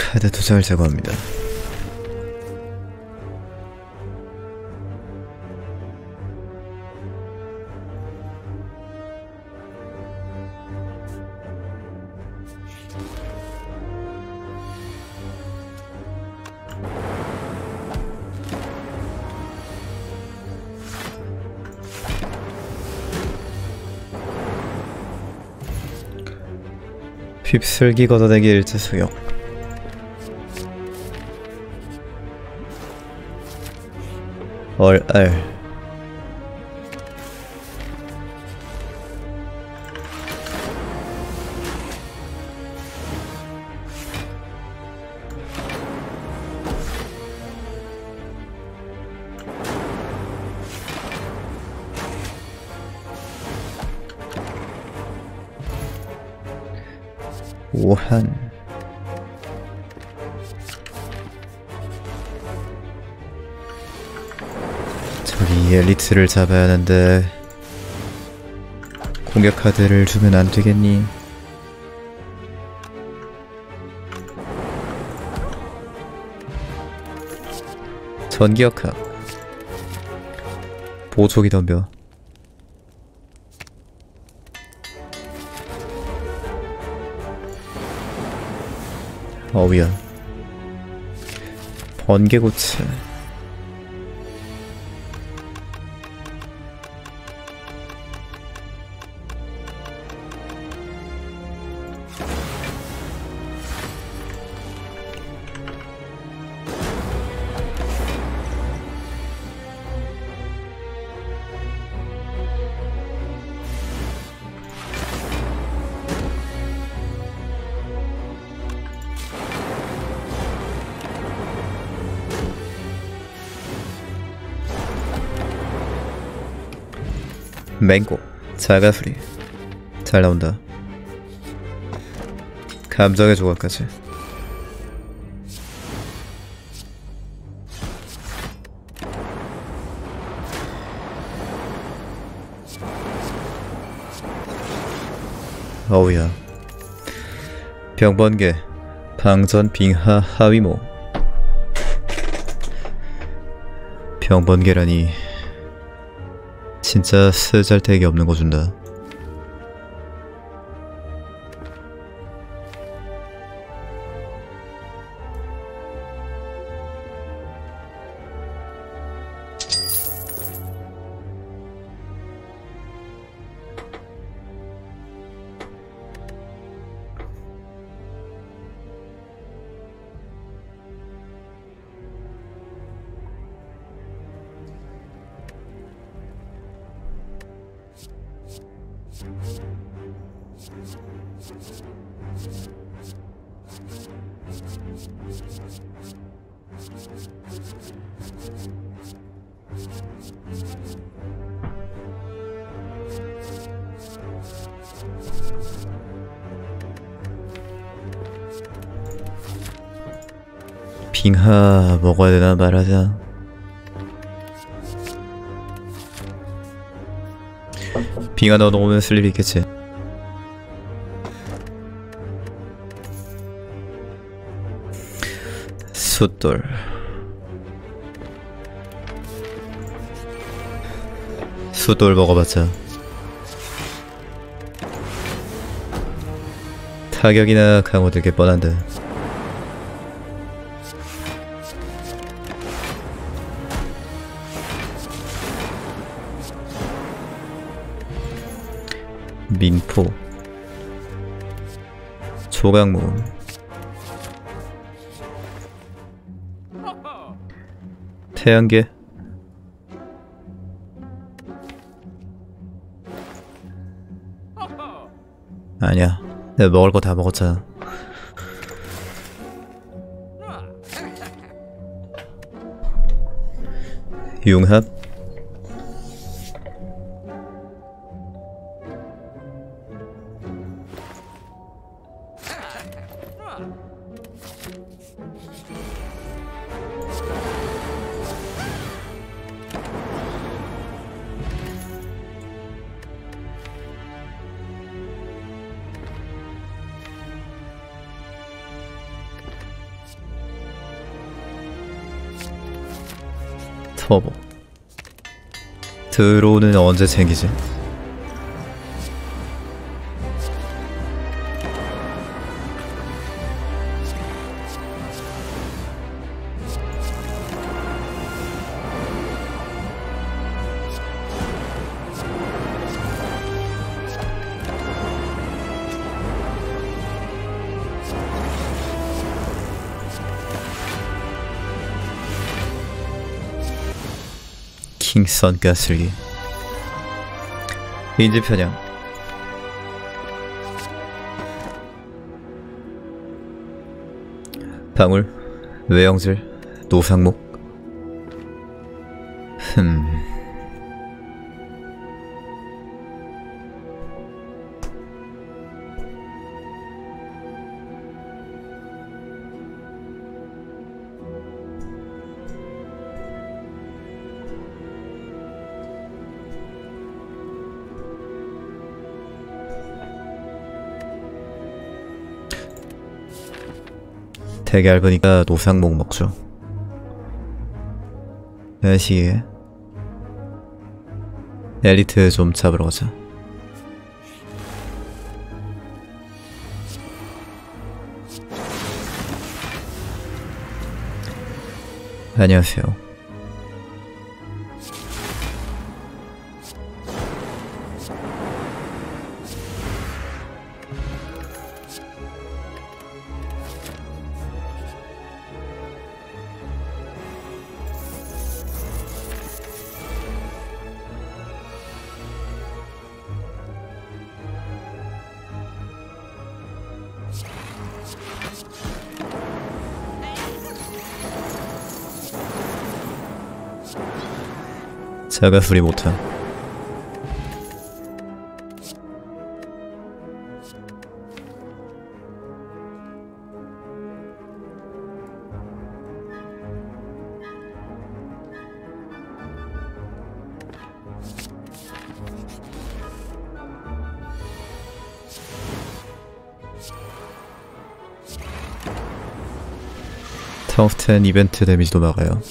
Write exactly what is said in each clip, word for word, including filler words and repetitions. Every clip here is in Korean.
카드 두 장을 제거합니다. 휩쓸기 걷어내기 일제 수역. 얼알. 오한. 저기 엘리트를 잡아야 하는데 공격 카드를 주면 안 되겠니? 전기역학. 보조기 덤벼. 어우야. 번개고체. 맹고. 자가수리. 잘 나온다. 감정의 조각까지. 어우야. 병번개. 방전 빙하 하위모. 병번개라니 진짜 쓰잘데기 없는 거 준다. 빙하 먹어야 되나 말하자. 빙하 넣어놓으면 쓸 일이 있겠지. 숫돌. 숫돌 먹어봤자 타격이나 강화될 게 뻔한데. 민포. 조각모. 태양계. 아니야, 내가 먹을 거 다 먹었잖아. 융합. 터보. 드론은 언제 챙기지? 킹선 가슬기. 인지 편향. 방울, 외형질, 노상목. 흠. 되게 얇으니까 노상목 먹죠. 몇 시에 엘리트 좀 잡으러 가자. 안녕하세요. 자가수리 못함. 텅스텐 이벤트 데미지도 막아요.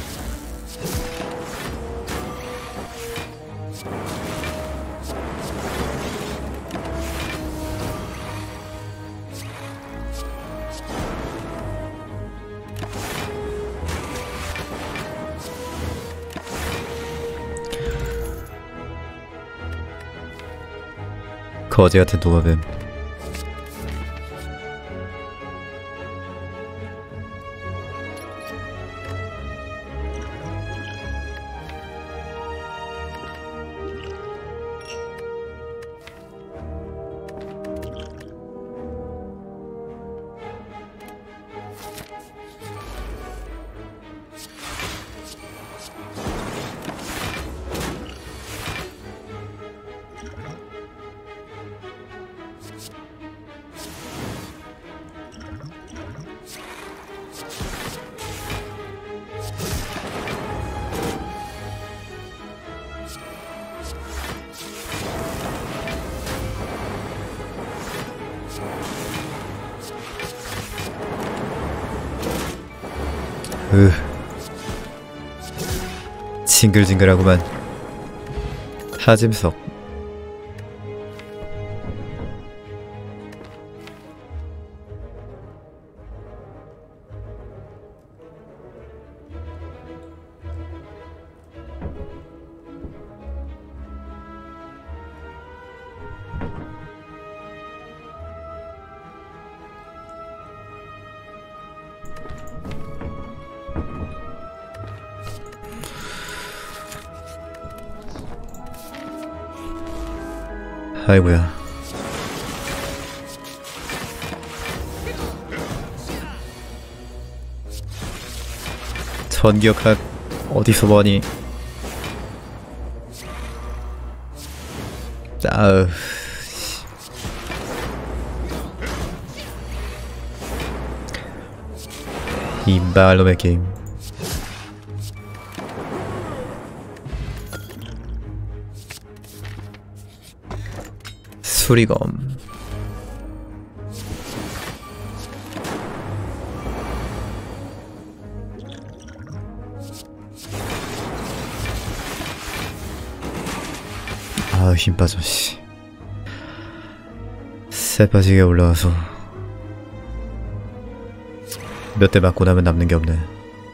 거지 같은 도마뱀. 으, 징글징글하구만. 하짐석. 아이고야. 전기역학 어디서 뭐니? 아으. 이 말놈의 게임. 수리검. 아, 힘 빠져, 씨. 새 빠지게 올라와서 몇 대 맞고 나면 남는 게 없네.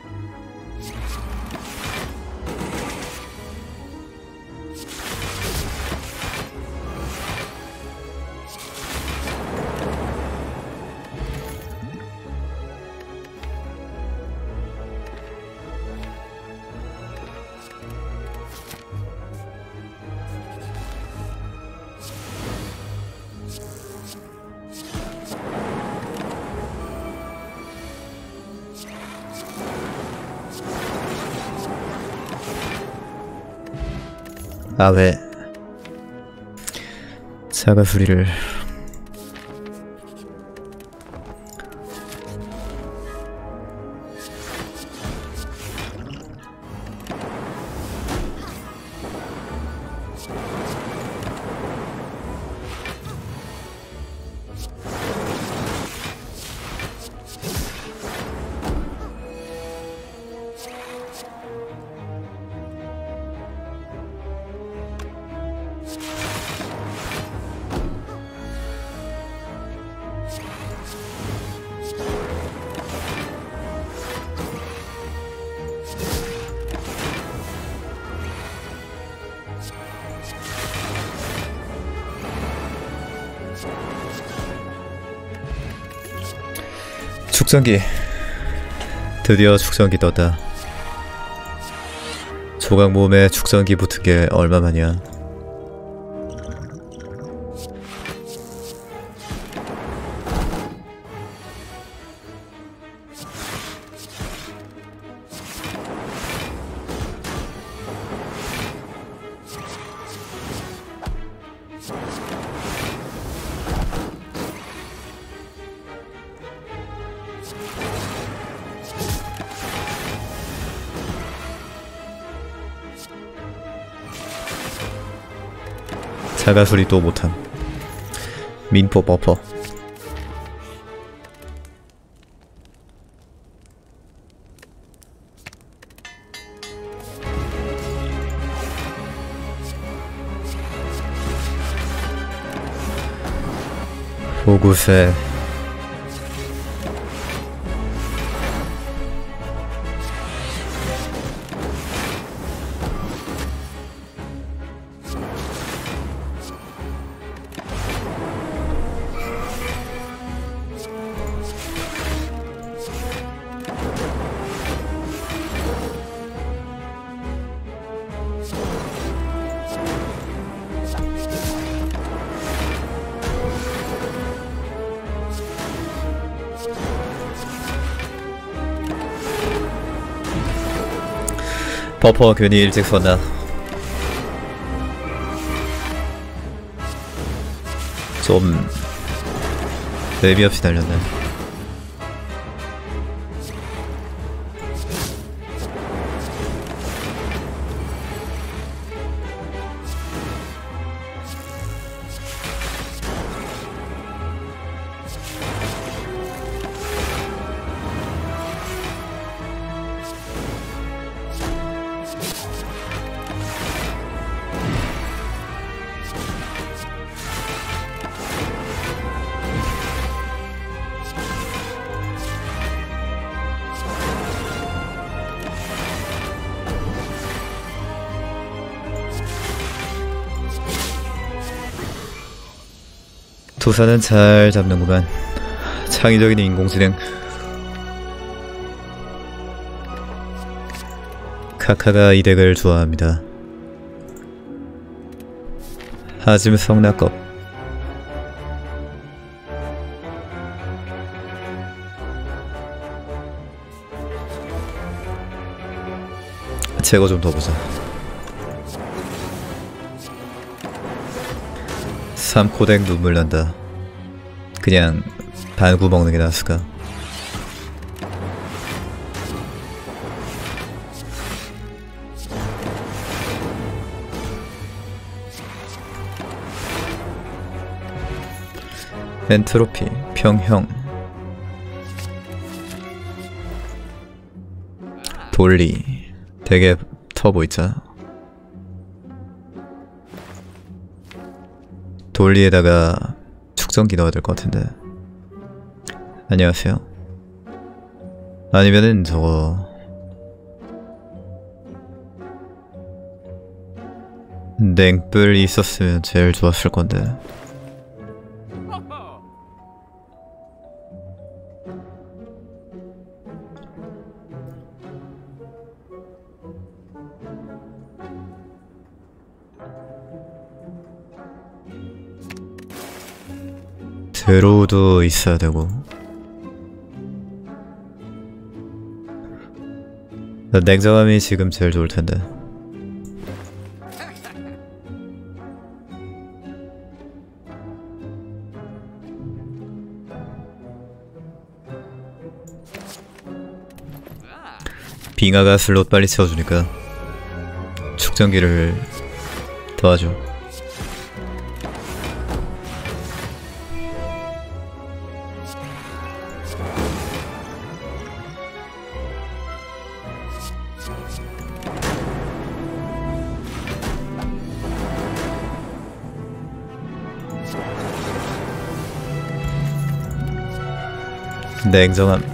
아, 왜 사과수리를 축전기. 드디어 축전기 떴다. 조각 몸에 축전기 붙은 게 얼마만이야. 사과수리 또 못함. 민포 버퍼. 보구새. 버퍼 괜히 일찍 썼나. 좀 의미 없이 날렸네. 투사는 잘 잡는구만. 창의적인 인공지능. 카카가 이 덱을 좋아합니다. 하짐 성낙겁. 제거 좀 더 보자. 삼코덱 눈물 난다. 그냥 반구 먹는 게 나았을까? 엔트로피, 평형, 돌리. 되게 터보있자. 돌리에다가 축전기 넣어야 될 것 같은데. 안녕하세요. 아니면은 저거 냉불이 있었으면 제일 좋았을 건데. 드로우도 있어야 되고. 냉정함이 지금 제일 좋을 텐데. 빙하가 슬롯 빨리 채워주니까 축전기를 도와줘. 냉정함.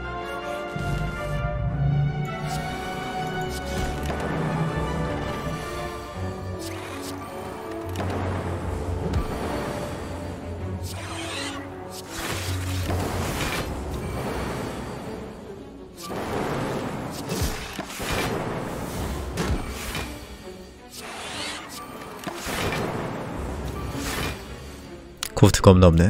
코트 겁나 없네.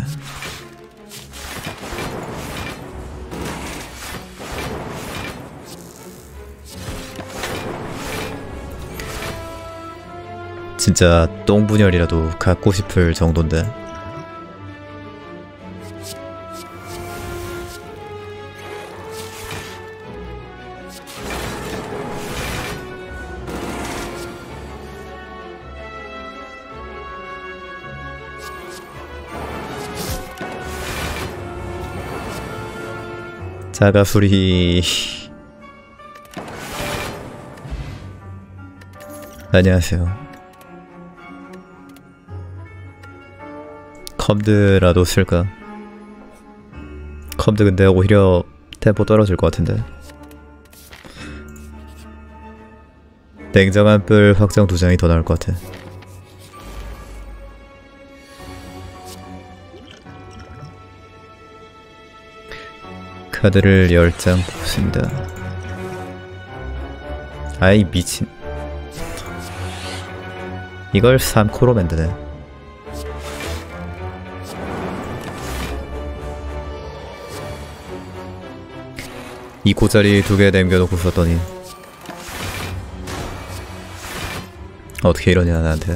진짜 똥분열이라도 갖고 싶을 정도인데. 자가수리. 안녕하세요. 컴드라도 쓸까? 컴드 근데 오히려 템포 떨어질 것 같은데. 냉정한 뿔 확정 두 장이 더 나을 것 같아. 카드를 열 장 뽑습니다. 아이 미친. 이걸 삼 코로 만드네. 이 코짜리 두 개 남겨놓고 썼더니 어떻게 이러냐 나한테.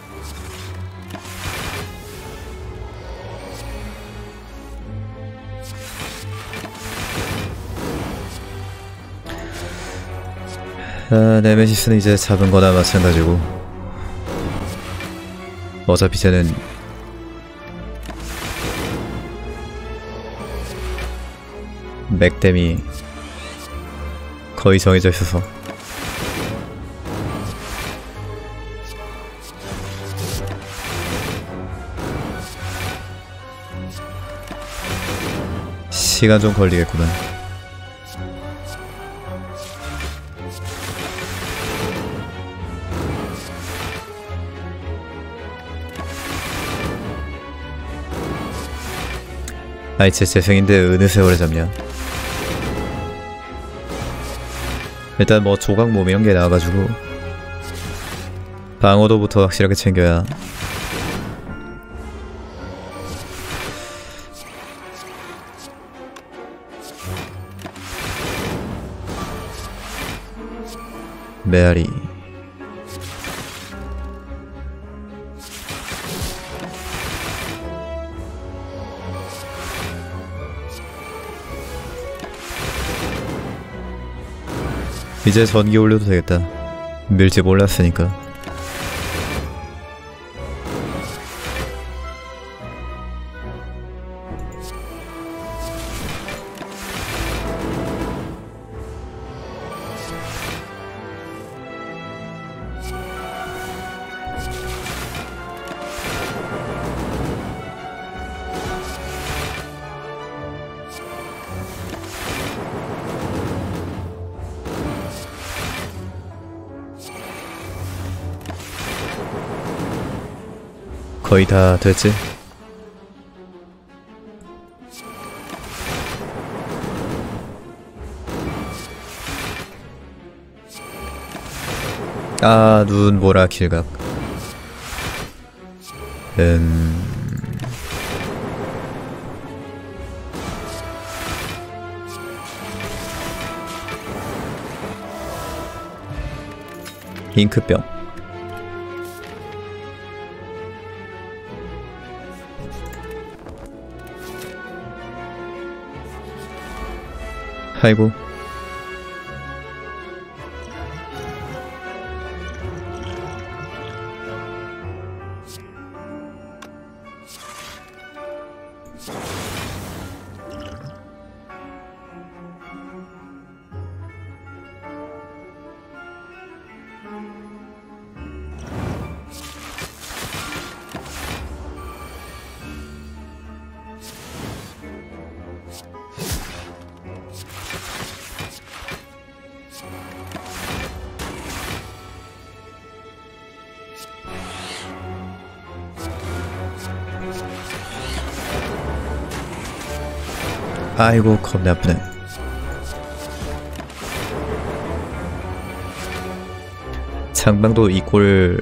아, 네메시스는 이제 잡은 거나 마찬가지고. 어차피 쟤는 맥댐이 거의 정해져 있어서. 시간 좀 걸리겠구만. 아이 제 재생인데 어느 세월에 잡냐. 일단 뭐 조각 몸 이런 게 나와가지고 방어도부터 확실하게 챙겨야. 메아리. 이제 전기 올려도 되겠다. 밀지 몰랐으니까. 거의 다 됐지? 아, 눈보라 길각. 음... 잉크병. 아이고. 아이고, 겁나 아프네. 상방도 이 꼴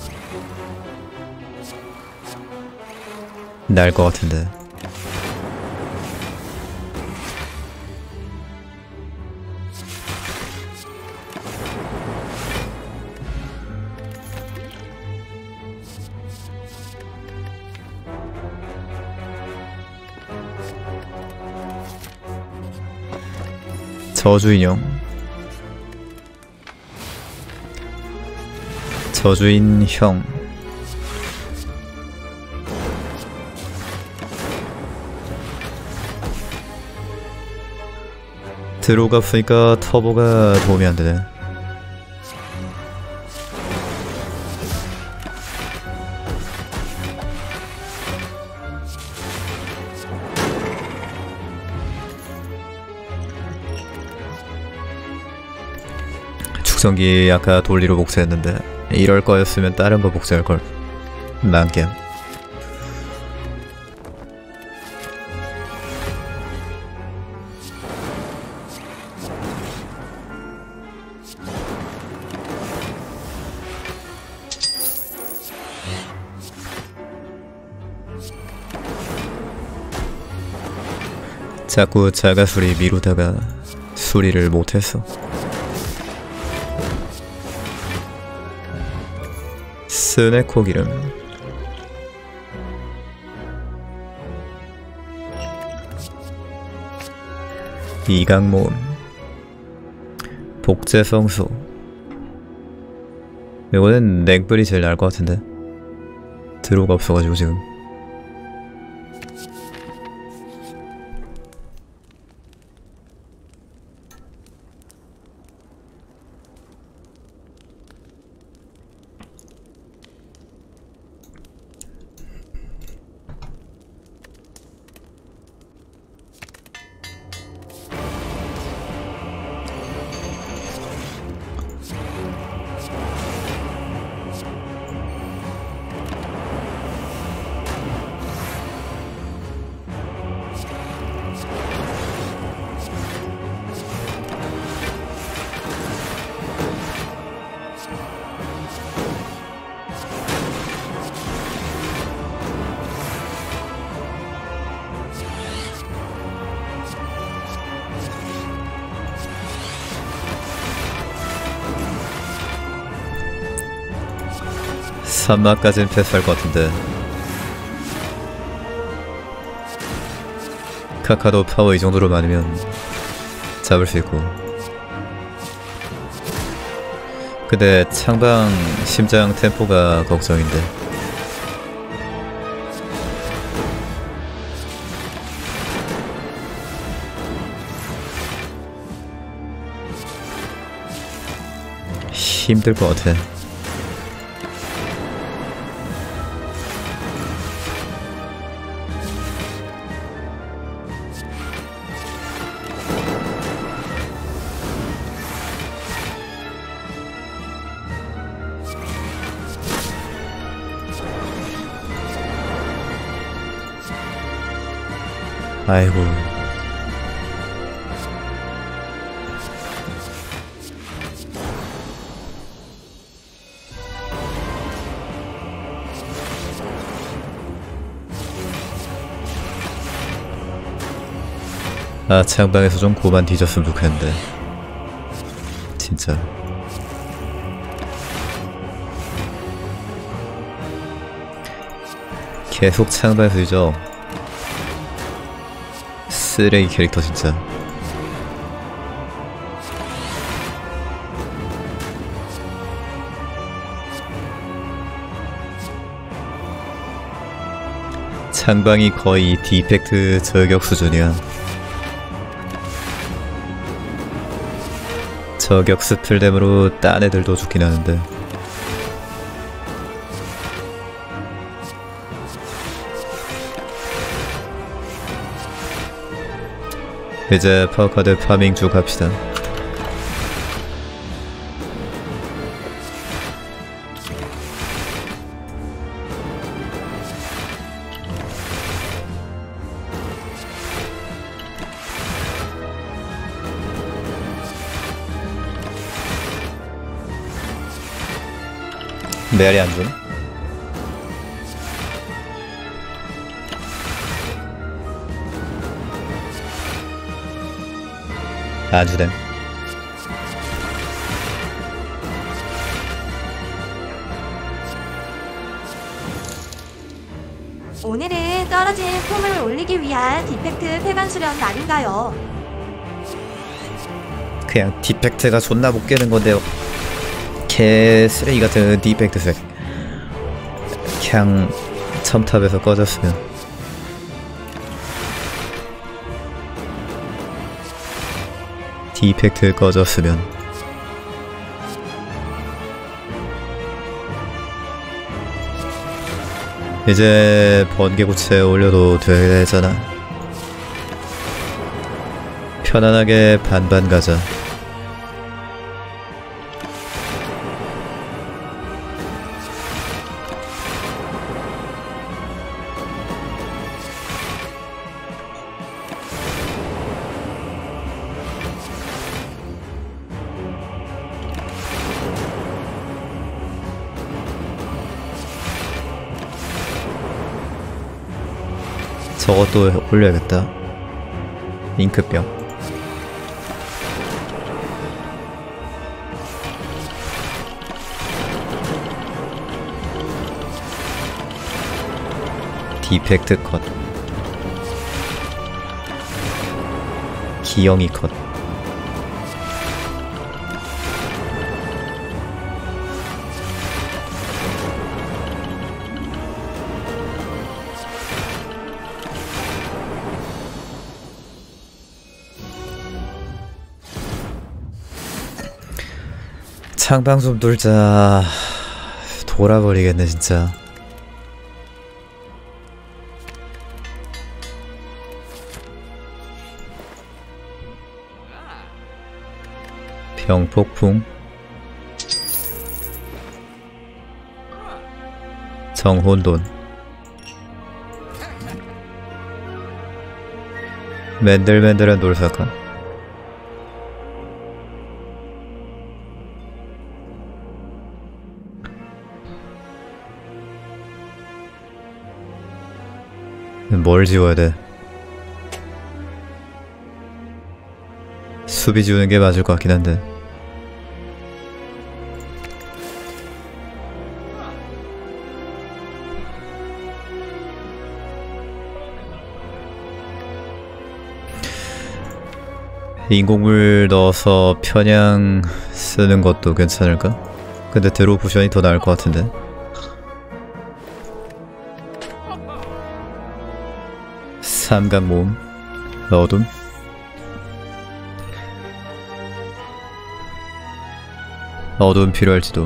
날 것 같은데. 저주인형. 저주인 형. 드로우가 없으니까 터보가 도움이 안 되네. 축성기 아까 돌리로 복사했는데 이럴 거였으면 다른 거 복사할 걸. 망겜. 자꾸 자가수리 미루다가 수리를 못했어. 스네코 기름. 이강모음. 복제성소. 이거는 넥블이 제일 나을 것 같은데. 드로우가 없어가지고 지금. 산마까진 패스할 것 같은데. 카카도 파워 이 정도로 많으면 잡을 수 있고. 근데 창방 심장 템포가 걱정인데. 힘들 것 같아. 아이고. 아, 창방에서 좀 고만 뒤졌으면 좋겠는데 진짜. 계속 창방에서 뒤져. 쓰레기 캐릭터 진짜. 창방이 거의 디펙트 저격 수준이야. 저격 스플댐으로 딴 애들도 죽긴 하는데. 이제 파워카드 파밍 쭉 합시다. 메아리 안 줌? 안 주댐. 오늘은 떨어진 폼을 올리기 위한 디펙트 폐관 수련 날인가요? 그냥 디펙트가 존나 못 깨는 건데요. 개 쓰레기 같은 디펙트 색. 그냥 첨탑에서 꺼졌으면. 디펙트 꺼졌으면. 이제 번개고체 올려도 되잖아. 편안하게 반반 가자. 저것도 올려야겠다. 잉크병. 디펙트 컷. 기영이 컷. 창방 좀 돌자. 돌아버리겠네 진짜. 병폭풍. 정혼돈. 맨들맨들한 돌사카. 뭘 지워야 돼? 수비 지우는 게 맞을 것 같긴 한데. 인공물 넣어서 편향 쓰는 것도 괜찮을까? 근데 드로우 포션이 더 나을 것 같은데. 삼각 모음. 어둠. 어둠 필요할지도.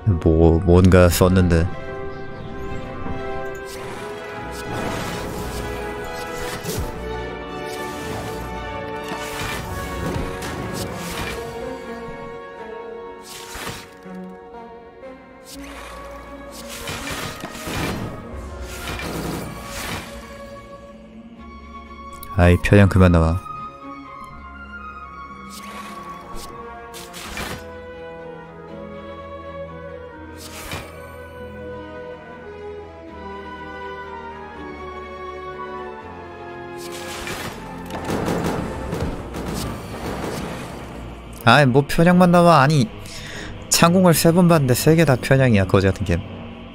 뭐 뭔가 썼는데. 아이 편향 그만 나와. 아이 뭐 편향만 나와. 아니 창공을 세 번 봤는데 세 개 다 편향이야 거지 같은 게임.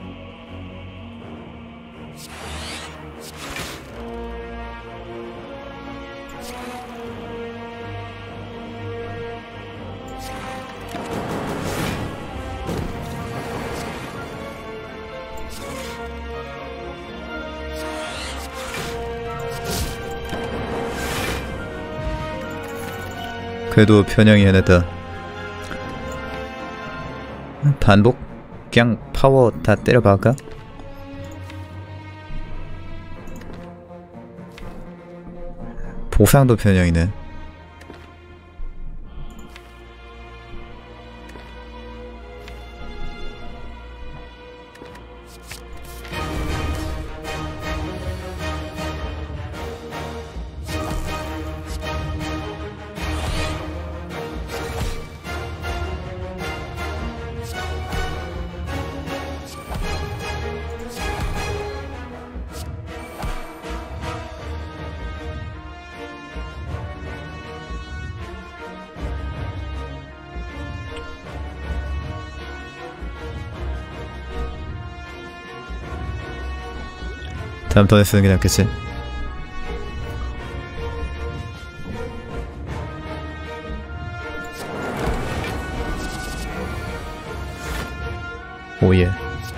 그래도 편향이 해냈다. 반복? 그냥 파워 다 때려박을까? 보상도 편향이네. 다음 턴에 쓰는 게 낫겠지? 오예.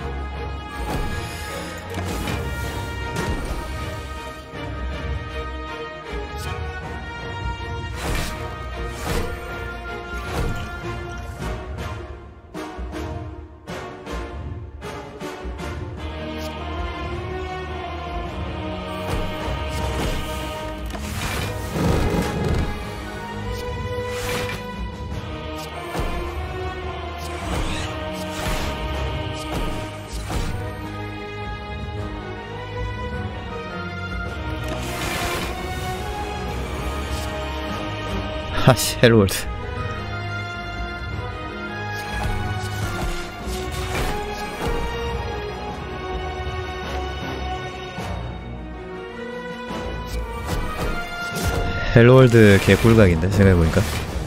하씨 헬월드. 헬월드 개꿀각인데 생각해보니까.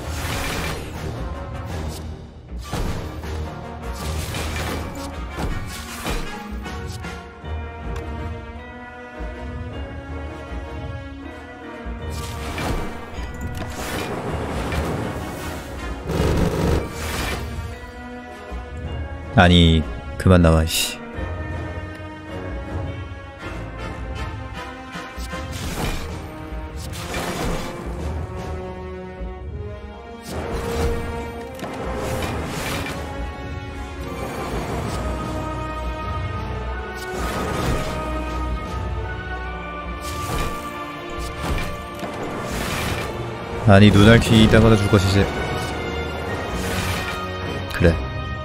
아니 그만 나와 씨. 아니 눈알 귀 이따가다 줄 것이지. 그래.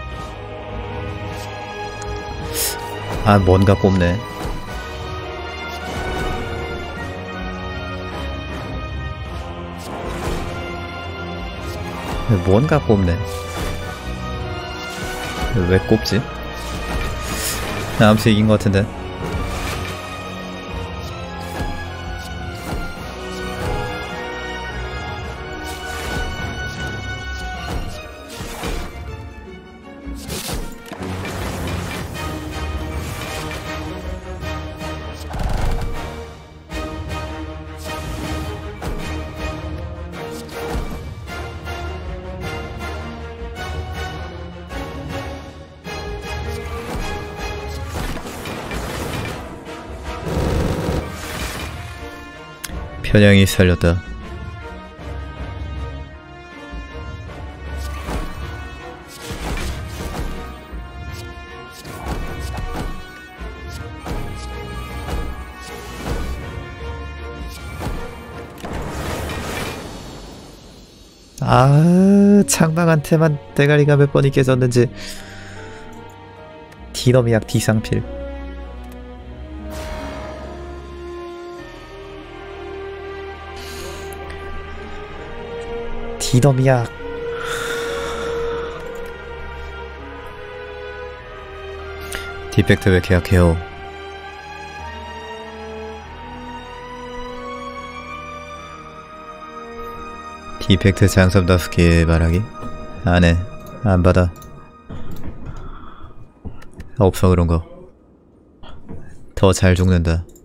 아 뭔가 꼽네. 뭔가 꼽네. 왜 꼽지? 아무튼 이긴 것 같은데. 편향이 살렸다. 아, 창방한테만 대가리가 몇 번이 깨졌는지. 디너미약 D상필. 디너미약. 디펙트 왜 계약해요? 디펙트 장섬 다섯 개 말하기? 안해. 안 받아. 없어 그런 거. 더 잘 죽는다.